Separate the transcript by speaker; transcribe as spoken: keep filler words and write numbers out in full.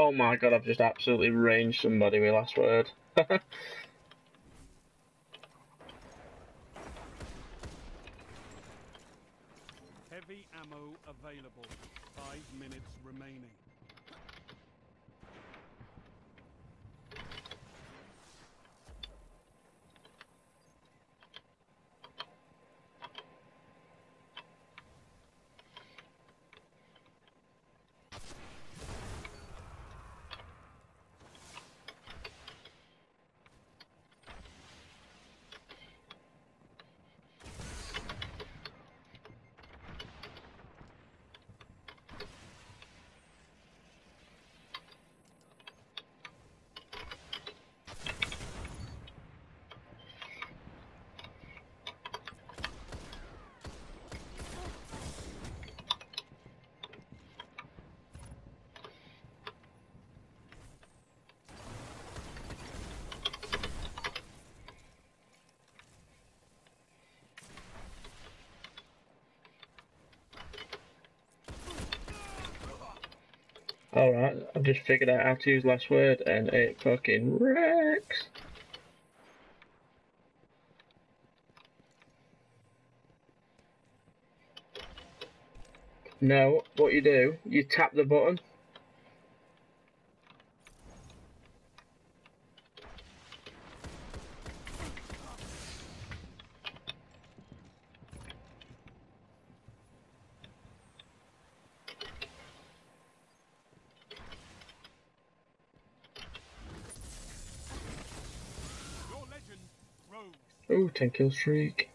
Speaker 1: Oh my god, I've just absolutely ranged somebody with last word.
Speaker 2: Heavy ammo available. Five minutes remaining.
Speaker 1: Alright, I've just figured out how to use last word and it fucking wrecks. No, what you do, you tap the button. Ooh, ten kill streak.